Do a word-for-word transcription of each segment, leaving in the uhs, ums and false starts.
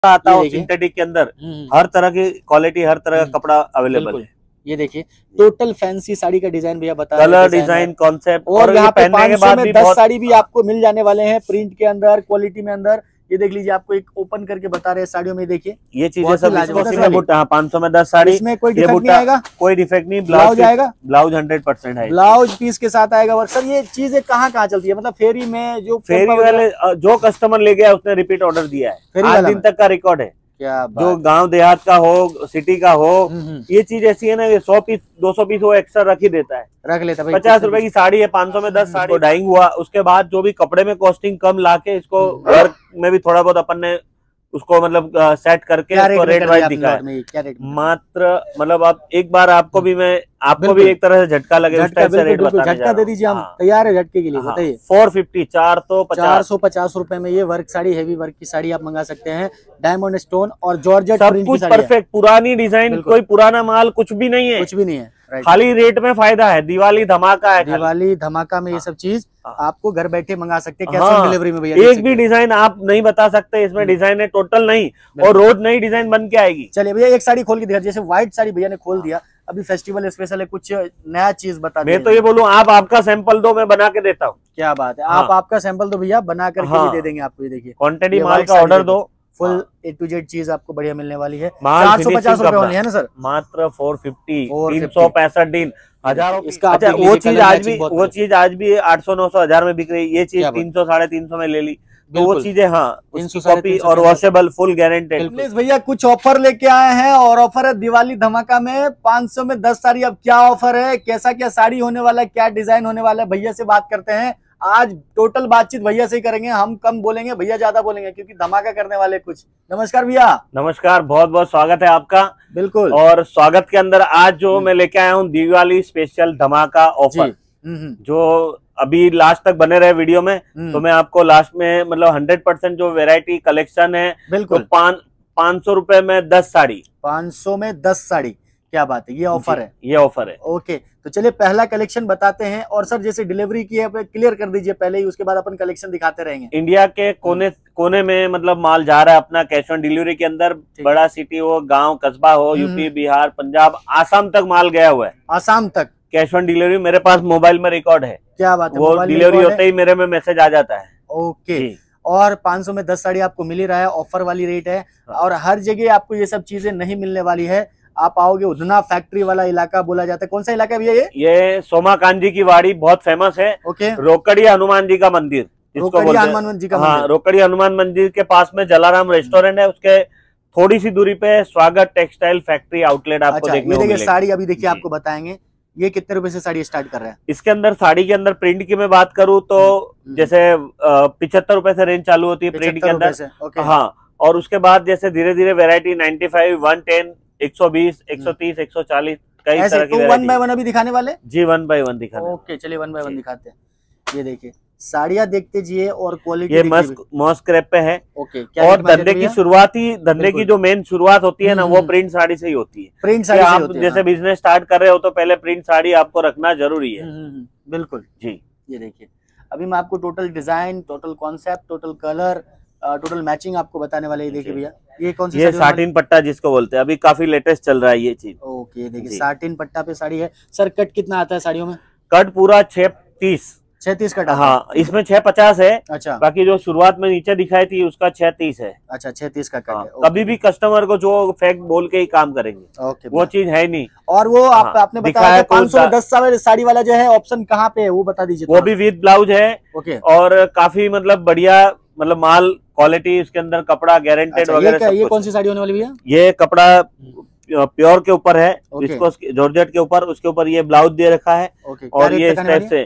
आता हो सिंथेटिक के अंदर, हर तरह की क्वालिटी, हर तरह का कपड़ा अवेलेबल है। ये देखिए टोटल फैंसी साड़ी का डिजाइन भैया बता रहे हैं, कलर डिजाइन कॉन्सेप्ट, और यहाँ पे पाँच सौ में दस साड़ी भी आपको मिल जाने वाले हैं, प्रिंट के अंदर, क्वालिटी में अंदर। ये देख लीजिए, आपको एक ओपन करके बता रहे हैं साड़ियों में, देखिए ये चीजें सब पाँच सौ में दस साड़ी, इसमें कोई डिफेक्ट नहीं आएगा, कोई डिफेक्ट नहीं। ब्लाउज आएगा, ब्लाउज हंड्रेड परसेंट है, ब्लाउज पीस के साथ आएगा वर्क। सर ये चीजें कहाँ कहाँ चलती है, मतलब फेरी में? जो फेरी वाले जो कस्टमर ले गया उसने रिपीट ऑर्डर दिया है, आठ दिन तक का रिकॉर्ड है। क्या जो गांव देहात का हो, सिटी का हो, ये चीज ऐसी है ना, ये सौ पीस दो सौ पीस वो एक्स्ट्रा रख ही देता है, रख लेता है। पचास रुपए की साड़ी है, पाँच सौ में दस साड़ी डाइंग हुआ, उसके बाद जो भी कपड़े में कॉस्टिंग कम लाके इसको वर्क में भी थोड़ा बहुत अपन ने उसको मतलब सेट करके उसको रेट वाइज दिखाया। मात्र मतलब आप एक बार आपको भी मैं आपको भी एक तरह से झटका लगे, उस टाइप से रेट बताने झटका दे दीजिए, हम तैयार है झटके के लिए। बताइए फोर फिफ्टी चार तो चार सौ पचास रुपए में ये वर्क साड़ी, हेवी वर्क की साड़ी आप मंगा सकते हैं। डायमंड स्टोन और जॉर्जेट सब कुछ परफेक्ट, पुरानी डिजाइन, कोई पुराना माल कुछ भी नहीं है, कुछ भी नहीं है, खाली रेट में फायदा है। दिवाली धमाका है, दिवाली धमाका में ये सब चीज आपको घर बैठे मंगा सकते हैं, कैश ऑन डिलीवरी में भैया। एक भी डिजाइन आप नहीं बता सकते इसमें डिजाइन है टोटल नहीं, और रोज नई डिजाइन बन के आएगी। चलिए भैया एक साड़ी खोल के दिखा, जैसे व्हाइट साड़ी भैया ने खोल दिया, अभी फेस्टिवल स्पेशल है, कुछ नया चीज बता। मैं तो ये बोलूं आप आपका सैंपल दो, मैं बना के देता हूँ। क्या बात है, आप आपका सैंपल दो भैया, बना करके भी दे देंगे आपको। ये देखिए क्वांटिटी माल का ऑर्डर दो, फुल ए टू जेड चीज आपको बढ़िया मिलने वाली है। चार सौ पचास रुपए है ना सर, मात्र फोर फिफ्टी, तीन सौ पैंसठ दिन, हजारों। इसका अच्छा वो चीज आज भी वो चीज आज भी आठ सौ नौ सौ हजार में बिक रही है, ये चीज तीन सौ साढ़े तीन सौ में ले ली, तो वो चीजें हाँ कॉपी और वॉशेबल, फुल गारंटेड। प्लीज भैया कुछ ऑफर लेके आए हैं, और ऑफर है दिवाली धमाका में पाँच सौ में दस साड़ी। अब क्या ऑफर है, कैसा क्या साड़ी होने वाला है, क्या डिजाइन होने वाला है, भैया से बात करते हैं। आज टोटल बातचीत भैया से ही करेंगे, हम कम बोलेंगे, भैया ज्यादा बोलेंगे, क्योंकि धमाका करने वाले कुछ। नमस्कार भैया। नमस्कार, बहुत बहुत स्वागत है आपका। बिल्कुल। और स्वागत के अंदर आज जो मैं लेके आया हूँ दिवाली स्पेशल धमाका ऑफर, जो अभी लास्ट तक बने रहे वीडियो में, तो मैं आपको लास्ट में मतलब हंड्रेड परसेंट जो वेरायटी कलेक्शन है, बिल्कुल तो पाँच सौ रुपए में दस साड़ी, पाँच सौ में दस साड़ी। क्या बात है, ये ऑफर है, ये ऑफर है। ओके, तो चलिए पहला कलेक्शन बताते हैं। और सर जैसे डिलीवरी की है क्लियर कर दीजिए पहले ही, उसके बाद अपन कलेक्शन दिखाते रहेंगे। इंडिया के कोने कोने में मतलब माल जा रहा है अपना कैश ऑन डिलीवरी के अंदर, बड़ा सिटी हो, गांव कस्बा हो, यूपी बिहार पंजाब आसाम तक माल गया हुआ है। आसाम तक कैश ऑन डिलीवरी मेरे पास मोबाइल में रिकॉर्ड है। क्या बात है, वो डिलीवरी होते ही मेरे में मैसेज आ जाता है। ओके, और पाँच सौ में दस साड़ी आपको मिल ही रहा है, ऑफर वाली रेट है। और हर जगह आपको ये सब चीजें नहीं मिलने वाली है। आप आओगे उधना फैक्ट्री वाला इलाका बोला जाता है, कौन सा इलाका है भैया ये? ये सोमा कांजी की वाड़ी बहुत फेमस है। ओके, रोकड़िया हनुमान जी का मंदिर, रोकड़िया हनुमान जी का मंदिर। हाँ, रोकड़िया हनुमान मंदिर के पास में जलाराम रेस्टोरेंट है, उसके थोड़ी सी दूरी पे स्वागत टेक्सटाइल फैक्ट्री आउटलेट आपको अच्छा, देखने को मिलेगा। साड़ी अभी देखिए आपको बताएंगे, ये कितने रुपए से साड़ी स्टार्ट कर रहे हैं? इसके अंदर साड़ी के अंदर प्रिंट की मैं बात करूँ तो जैसे पिछहत्तर रुपए से रेंज चालू होती है प्रिंट के अंदर। हाँ, और उसके बाद जैसे धीरे धीरे variety ninety five, one ten, एक सौ बीस, एक सौ तीस, एक सौ चालीस, कई तरह की वन बाय वन अभी दिखाने वाले जी, वन बाय वन दिखाने। ओके, चलिए वन बाय वन दिखाते हैं। ये देखिए साड़ियाँ देखते जिए और क्वालिटी, ये मस्क मॉस क्रेप पे है। ओके, और धंधे की शुरुआत ही धंधे की जो मेन शुरुआत होती है ना, वो प्रिंट साड़ी से ही होती है। प्रिंट साड़ी आप जैसे बिजनेस स्टार्ट कर रहे हो तो पहले प्रिंट साड़ी आपको रखना जरूरी है। बिल्कुल जी। ये देखिए अभी मैं आपको total design, total concept, total colour, total matching आपको बताने वाले। ये देखिए भैया, ये कौन सी? ये साटिन पट्टा जिसको बोलते हैं, अभी काफी लेटेस्ट चल रहा है ये चीज। ओके, देखिए साटिन पट्टा पे साड़ी है। सर कट कितना आता है साड़ियों में? कट पूरा छह तीस छत्तीस कट। हाँ, इसमें छह पचास है। अच्छा, बाकी जो शुरुआत में नीचे दिखाई थी उसका छह तीस है। अच्छा, छत्तीस का कट हाँ, है। कभी भी कस्टमर को जो फैक्ट बोल के ही काम करेंगे। ओके, वो चीज है नहीं। और वो आप, हाँ, आपने बताया पाँच सौ दस साड़ी वाला जो है ऑप्शन कहाँ पे है वो बता दीजिए। वो भी विद ब्लाउज है। ओके, और काफी मतलब बढ़िया मतलब माल क्वालिटी, उसके अंदर कपड़ा गारंटेड वगैरह। ये कौन सी साड़ी होने वाली भैया? ये कपड़ा प्योर के ऊपर है, इसको जॉर्जेट के ऊपर, उसके ऊपर ये ब्लाउज दे रखा है। और ये इस टाइप से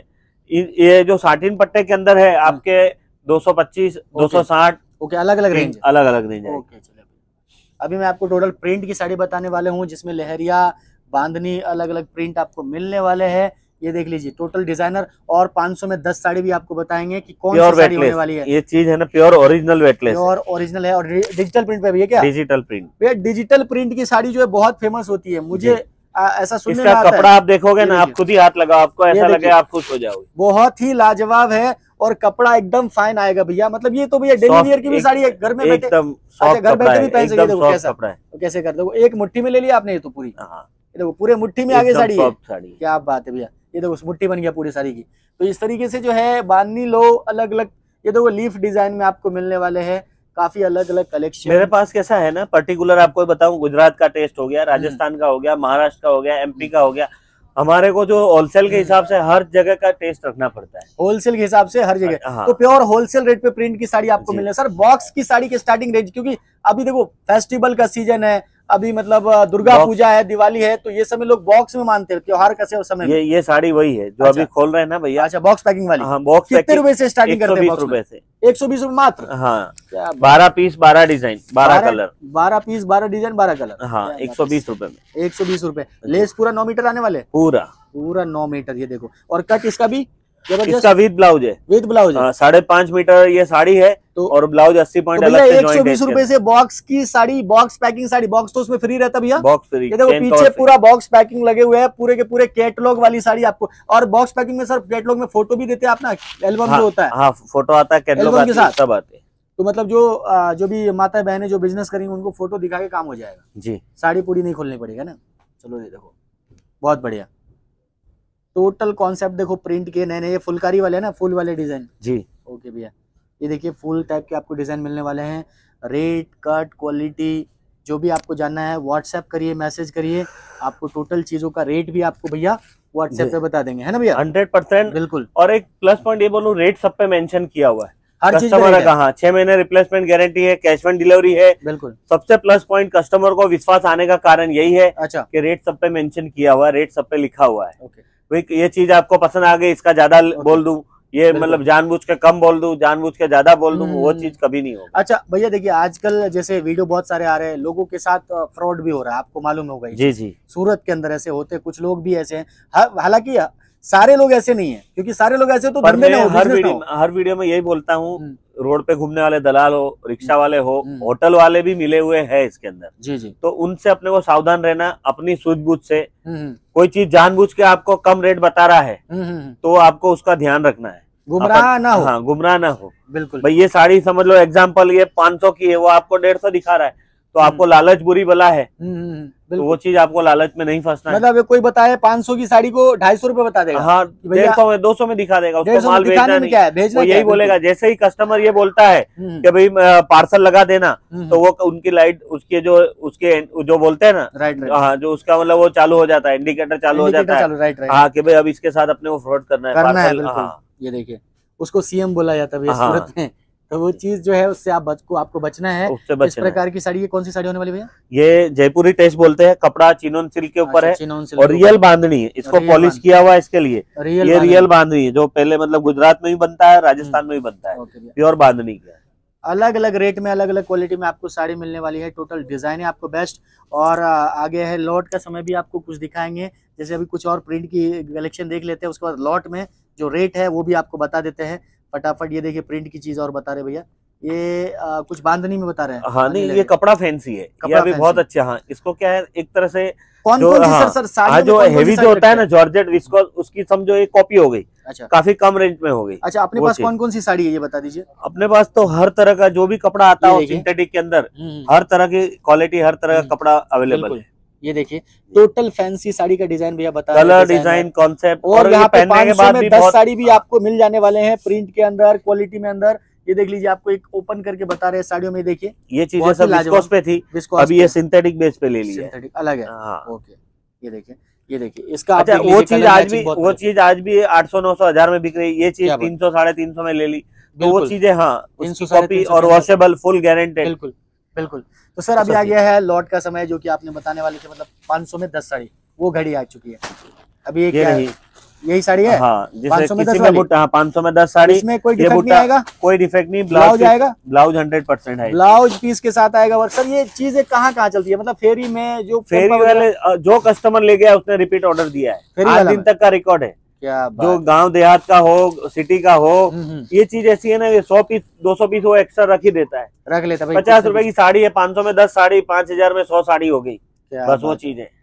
ये जो साटिन पट्टे के अंदर है आपके दो सौ पच्चीस, दो सौ साठ। ओके, अलग अलग रेंज, अलग अलग रेंज है। ओके, चलिए अभी मैं आपको टोटल प्रिंट की साड़ी बताने वाले हूँ, जिसमें लहरिया, बांधनी, अलग अलग प्रिंट आपको मिलने वाले हैं। ये देख लीजिए टोटल डिजाइनर, और पाँच सौ में दस साड़ी भी आपको बताएंगे कि कौन सी साड़ी होने वाली है। ये चीज है ना pure original weightless, pure original है। और डिजिटल प्रिंट पे भी है क्या? Digital print. भैया डिजिटल प्रिंट की साड़ी जो है बहुत फेमस होती है। मुझे ऐसा सुनने में इसका आता है। कपड़ा आप देखोगे ना, आप खुद ही हाथ लगाओ, आपको ऐसा लगे आप खुश हो जाओगे। बहुत ही लाजवाब है और कपड़ा एकदम फाइन आएगा भैया। मतलब ये तो भैया डेली वियर की भी साड़ी है, घर में बैठे एकदम अच्छा घर बैठे भी पहन सकते। देखो कैसा कपड़ा है, कैसे कर दो, एक मुट्ठी में ले लिया आपने ये तो पूरी। देखो पूरे मुट्ठी में आगे साड़ी है, क्या बात है भैया। ये देखो मुट्ठी बन गया पूरी साड़ी की। तो इस तरीके से जो है बांधनी लो अलग अलग। ये देखो लीफ डिजाइन में आपको मिलने वाले हैं, काफी अलग अलग कलेक्शन। मेरे पास कैसा है ना, पर्टिकुलर आपको बताऊं, गुजरात का टेस्ट हो गया, राजस्थान का हो गया, महाराष्ट्र का हो गया, एमपी का हो गया। हमारे को जो होलसेल के हिसाब से हर जगह का टेस्ट रखना पड़ता है, होलसेल के हिसाब से हर जगह। हाँ। तो प्योर होलसेल रेट पे प्रिंट की साड़ी आपको मिलने। सर बॉक्स की साड़ी के स्टार्टिंग रेंज, क्योंकि अभी देखो फेस्टिवल का सीजन है, अभी मतलब दुर्गा पूजा है, दिवाली है, तो ये समय लोग बॉक्स में मानते हैं त्योहार का समय। ये ये साड़ी वही है जो अच्छा, अभी खोल रहे हैं ना भैया। अच्छा बॉक्स पैकिंग वाली। हाँ, बॉक्स कितने रुपए से स्टार्टिंग करते हैं? रुपए से एक सौ बीस रुपए मात्र। हाँ, बारह पीस बारह डिजाइन बारह कलर, बारह पीस बारह डिजाइन बारह कलर। हाँ, एक सौ बीस रुपए में। एक सौ बीस रुपए। लेस पूरा नौ मीटर आने वाले, पूरा पूरा नौ मीटर। ये देखो, और कट इसका भी इसका विद ब्लाउज है, विद ब्लाउज है। साढ़े पांच मीटर ये साड़ी है तो, और ब्लाउज अस्सी पॉइंट तो अलग से एक सौ बीस रुपए से बॉक्स की sari, box packing sari. Box तो उसमें फ्री रहता भैया, बॉक्स फ्री। ये देखो पीछे पूरा बॉक्स पैकिंग लगे हुए हैं, पूरे के पूरे कैटलॉग वाली साड़ी आपको। और बॉक्स पैकिंग में सर कैटलॉग में फोटो भी देते हैं अपना, एल्बम हाँ, जो होता है। हाँ, फोटो आता है, कैटलॉग के साथ सब आते हैं। तो मतलब जो जो भी माता बहनें जो बिजनेस करेंगे उनको फोटो दिखा के काम हो जाएगा जी। साड़ी पूरी नहीं खोलनी पड़ेगा ना। चलो ये देखो बहुत बढ़िया टोटल कॉन्सेप्ट देखो, प्रिंट के नए नए। ये फुलकारी वाले है ना, फुल वाले डिजाइन जी। ओके भैया, ये देखिए फुल टाइप के आपको डिजाइन मिलने वाले हैं। रेट कट क्वालिटी जो भी आपको जानना है व्हाट्सएप करिए, मैसेज करिए, आपको टोटल चीजों का रेट भी आपको भैया व्हाट्सएप पे बता देंगे, है ना भैया? हंड्रेड परसेंट बिल्कुल। और एक प्लस पॉइंट ये बोलूं, रेट सब पे मेंशन किया हुआ है, हर चीज कस्टमर का। हाँ, छह महीने रिप्लेसमेंट गारंटी है, कैश ऑन डिलीवरी है। बिल्कुल। सबसे प्लस पॉइंट कस्टमर को विश्वास आने का कारण यही है। अच्छा, कि रेट सब पे मेंशन किया हुआ है, रेट सब पे लिखा हुआ है। ओके। ये चीज आपको पसंद आ गई, इसका ज्यादा बोल दूं, ये मतलब जानबूझ के कम बोल दूं, जानबूझ के ज्यादा बोल दूं, वो चीज कभी नहीं होगी। अच्छा भैया देखिए, आजकल जैसे वीडियो बहुत सारे आ रहे हैं, लोगों के साथ फ्रॉड भी हो रहा है, आपको मालूम होगा। जी जी। सूरत के अंदर ऐसे होते, कुछ लोग भी ऐसे हैं, हालांकि सारे लोग ऐसे नहीं है, क्योंकि सारे लोग ऐसे तो धंधे में हो, हर वीडियो हर वीडियो में यही बोलता हूँ, रोड पे घूमने वाले दलाल हो, रिक्शा वाले हो, होटल वाले भी मिले हुए हैं इसके अंदर। जी जी। तो उनसे अपने को सावधान रहना, अपनी सूझबूझ से। कोई चीज जानबूझ के आपको कम रेट बता रहा है तो आपको उसका ध्यान रखना है, गुमराह ना हो। हाँ, गुमराह ना हो। बिल्कुल भाई ये साड़ी समझ लो एग्जाम्पल, ये पाँच सौ की है, वो आपको डेढ़ सौ दिखा रहा है, तो आपको लालच बुरी बला है, तो वो चीज आपको लालच में नहीं फंसना है। मतलब कोई बताए पाँच सौ की साड़ी को ढाई सौ रुपए बता देगा, हाँ, डेढ़ सौ में दो सौ में दिखा देगा, उसको माल भेजना नहीं है, भेजना वो यही बोलेगा। जैसे ही कस्टमर ये बोलता है कि भाई पार्सल लगा देना, तो वो उनकी लाइट उसके जो उसके जो बोलते हैं ना, राइट हाँ, जो उसका मतलब वो चालू हो जाता है, इंडिकेटर चालू हो जाता है, हाँ, कि भाई अब इसके साथ अपने को फ्रॉड करना है, पार्सल। ये देखिए उसको सीएम बोला जाता है सूरत में, तो वो चीज जो है उससे आप बच को आपको बचना है। उससे इस प्रकार की साड़ी, ये कौन सी साड़ी होने वाली भैया? ये जयपुरी टेस्ट बोलते हैं, कपड़ा चिनोन सिल्क के ऊपर है और रियल बांधनी है, इसको पॉलिश किया हुआ है इसके लिए। ये रियल बांधनी है, जो पहले मतलब गुजरात में भी बनता है, राजस्थान में भी बनता है, प्योर बांधनी का। अलग अलग रेट में, अलग अलग क्वालिटी में आपको साड़ी मिलने वाली है। टोटल डिजाइन है आपको बेस्ट। और आगे है लॉट का समय भी आपको कुछ दिखाएंगे, जैसे अभी कुछ और प्रिंट की कलेक्शन देख लेते हैं, उसके बाद लॉट में जो रेट है वो भी आपको बता देते हैं फटाफट। ये देखिए प्रिंट की चीज और बता रहे भैया, ये आ, कुछ बांधनी में बता रहे हैं। हाँ, नहीं, ये कपड़ा फैंसी है, ये अभी बहुत अच्छा। हाँ, इसको क्या है, एक तरह से कौन जो, कौन सी हाँ, सर, सर जो हेवी जो होता है ना, जॉर्जेट विस्कोस, उसकी समझो एक कॉपी हो गई। अच्छा, काफी कम रेंज में हो गई। अच्छा, अपने पास कौन कौन सी साड़ी है ये बता दीजिए। अपने पास तो हर तरह का जो भी कपड़ा आता है सिंथेटिक के अंदर, हर तरह की क्वालिटी, हर तरह का कपड़ा अवेलेबल है। ये देखिए टोटल फैंसी साड़ी का डिजाइन भैया बता, कलर डिजाइन कॉन्सेप्ट, और यहाँ पे पहनने के बाद भी दस साड़ी भी आपको मिल जाने वाले हैं प्रिंट के अंदर, क्वालिटी में अंदर। ये देख लीजिए, आपको एक ओपन करके बता रहे हैं साड़ियों में। देखिए ये चीजें सब विस्कोस पे थी, अभी ये सिंथेटिक बेस पे ले ली है, अलग है। ओके, ये देखिए, ये देखिए इसका। अच्छा, वो चीज आज भी वो चीज आज भी आठ सौ नौ सौ हजार में बिक रही है, ये चीज तीन सौ साढ़े तीन सौ में ले ली, तो वो चीजें हाँ, कॉपी और वॉशेबल, फुल गारंटेड। बिल्कुल बिल्कुल। तो सर अभी आ गया है लॉट का समय, जो कि आपने बताने वाले थे, मतलब पाँच सौ में दस साड़ी, वो घड़ी आ चुकी है। अभी ये क्या है? यही साड़ी है, हाँ, पाँच सौ में दस साड़ी। हाँ, पाँच सौ में दस साड़ी। इसमें कोई डिफेक्ट नहीं आएगा? कोई डिफेक्ट नहीं। ब्लाउज आएगा, ब्लाउज हंड्रेड परसेंट है, ब्लाउज पीस के साथ आएगा। और सर ये चीजें कहाँ कहाँ चलती है, मतलब फेरी में? जो फेरी वाले जो कस्टमर ले गया उसने रिपीट ऑर्डर दिया है, आठ दिन तक का रिकॉर्ड है। क्या जो गांव देहात का हो, सिटी का हो, ये चीज ऐसी है ना, ये सौ पीस दो सौ पीस वो एक्स्ट्रा रख ही देता है, रख लेता है। पचास रुपए की साड़ी है, पाँच सौ में दस साड़ी, पांच हजार में सौ साड़ी हो गई, बस वो चीज है।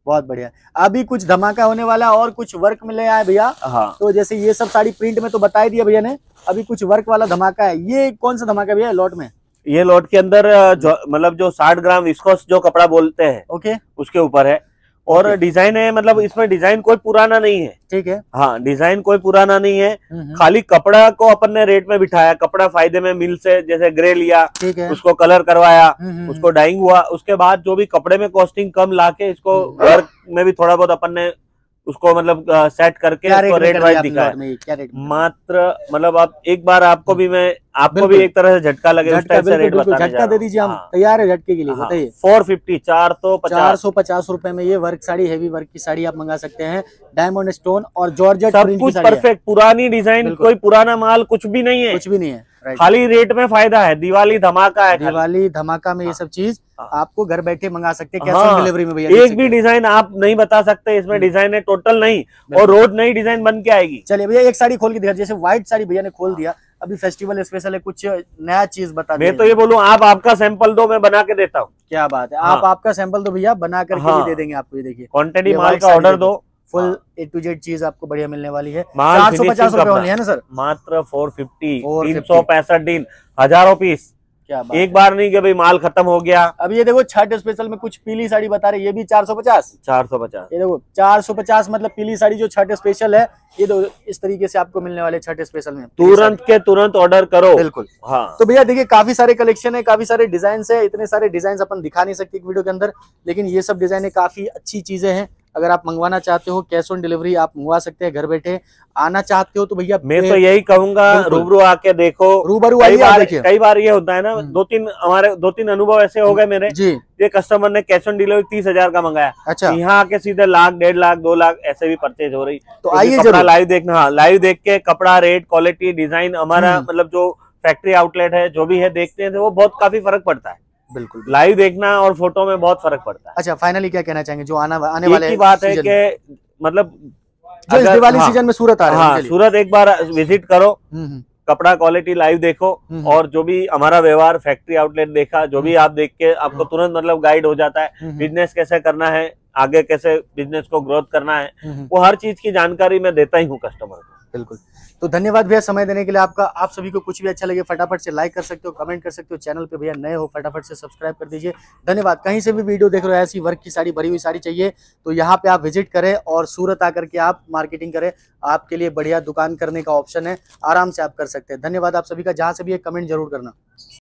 बहुत बढ़िया। अभी कुछ धमाका होने वाला है और कुछ वर्क मिले आए भैया। हाँ। तो जैसे ये सब साड़ी प्रिंट में तो बता ही दिया भैया ने, अभी कुछ वर्क वाला धमाका है। ये कौन सा धमाका भैया लॉट में? ये लॉट के अंदर जो मतलब जो साठ ग्राम विस्कोस जो कपड़ा बोलते हैं, ओके, उसके ऊपर है। और डिजाइन है, मतलब इसमें डिजाइन कोई पुराना नहीं है। ठीक है। हाँ, डिजाइन कोई पुराना नहीं है, खाली कपड़ा को अपन ने रेट में बिठाया। कपड़ा फायदे में मिल से जैसे ग्रे लिया, ठीक है, उसको कलर करवाया, उसको डाइंग हुआ, उसके बाद जो भी कपड़े में कॉस्टिंग कम लाके इसको वर्क में भी थोड़ा बहुत अपन ने उसको मतलब सेट करके उसको रेट वाइज दिखाया। मात्र मतलब आप एक बार आपको भी मैं आपको भी एक तरह से झटका लगे, उस टाइप से रेट बताने झटका दे दीजिए, हम तैयार है झटके के लिए। बताइए। फोर फिफ्टी चार सौ पचास चार सौ पचास रुपए में ये वर्क साड़ी, हेवी वर्क की साड़ी आप मंगा सकते हैं। डायमंड स्टोन और जॉर्जेट सब कुछ परफेक्ट, पुरानी डिजाइन, कोई पुराना माल कुछ भी नहीं है, कुछ भी नहीं है। खाली रेट में फायदा है। दिवाली धमाका है, दिवाली धमाका में ये सब चीज आपको घर बैठे मंगा सकते हैं। कैश ऑन डिलीवरी में भैया एक भी डिजाइन आप नहीं बता सकते इसमें डिजाइन है टोटल नहीं, और रोज नई डिजाइन बन के आएगी। चलिए भैया एक साड़ी खोल के दिखा, जैसे व्हाइट साड़ी भैया ने खोल दिया, अभी फेस्टिवल स्पेशल है, कुछ नया चीज बता मैं तो ये बोलूं आप आपका सैंपल दो, मैं बना के देता हूँ। क्या बात है, आप आपका सैंपल दो भैया, बना करके भी दे देंगे आपको। ये देखिए क्वांटिटी माल का ऑर्डर दो, फुल ए टू जेड चीज आपको बढ़िया मिलने वाली है। चार सौ पचास रुपए है ना सर? मात्र फोर फिफ्टी, तीन सौ पैंसठ दिन, हजारों पीस। क्या बात, एक बार नहीं कि भाई माल खत्म हो गया। अब ये देखो छठ स्पेशल में कुछ पीली साड़ी बता रहे, ये भी चार सौ पचास चार सौ पचास ये देखो चार सौ पचास मतलब पीली साड़ी जो छठ स्पेशल है, ये दो इस तरीके से आपको मिलने वाले छठ स्पेशल में। तुरंत के तुरंत ऑर्डर करो। बिल्कुल। हाँ, तो भैया देखिए काफी सारे कलेक्शन है, काफी सारे डिजाइन है, इतने सारे डिजाइन अपन दिखा नहीं सकते एक वीडियो के अंदर, लेकिन ये सब डिजाइन काफी अच्छी चीजें हैं। अगर आप मंगवाना चाहते हो कैश ऑन डिलीवरी आप मंगवा सकते हैं घर बैठे। आना चाहते हो तो भैया मैं तो यही कहूंगा रूबरू आके देखो, रूबरू कई बार कई बार ये होता है ना, दो तीन हमारे दो तीन अनुभव ऐसे हो गए मेरे जी। ये कस्टमर ने कैश ऑन डिलीवरी तीस हजार का मंगाया, अच्छा, यहाँ आके सीधे लाख डेढ़ लाख दो लाख ऐसे भी परचेज हो रही। तो आइए जरा लाइव देखना, हाँ लाइव देख के कपड़ा, रेट, क्वालिटी, डिजाइन, हमारा मतलब जो फैक्ट्री आउटलेट है जो भी है देखते हैं, तो वो बहुत काफी फर्क पड़ता है। बिल्कुल, लाइव देखना और फोटो में बहुत फर्क पड़ता है। अच्छा, फाइनली क्या कहना चाहेंगे जो आना आने वाले की बात है कि मतलब जो इस दिवाली सीजन में सूरत आ रहा है, हाँ, सूरत एक बार विजिट करो, कपड़ा क्वालिटी लाइव देखो, और जो भी हमारा व्यवहार फैक्ट्री आउटलेट देखा, जो भी आप देख के आपको तुरंत मतलब गाइड हो जाता है। बिजनेस कैसे करना है, आगे कैसे बिजनेस को ग्रोथ करना है, वो हर चीज की जानकारी मैं देता ही हूँ कस्टमर को। बिल्कुल। तो धन्यवाद भैया समय देने के लिए आपका। आप सभी को कुछ भी अच्छा लगे फटाफट से लाइक कर सकते हो, कमेंट कर सकते हो। चैनल पे भैया नए हो फटाफट से सब्सक्राइब कर दीजिए। धन्यवाद। कहीं से भी वीडियो देख रहे हो, ऐसी वर्क की साड़ी, भरी हुई साड़ी चाहिए तो यहाँ पे आप विजिट करें और सूरत आकर के आप मार्केटिंग करें। आपके लिए बढ़िया दुकान करने का ऑप्शन है, आराम से आप कर सकते हैं। धन्यवाद आप सभी का। जहाँ से भी एक कमेंट जरूर करना।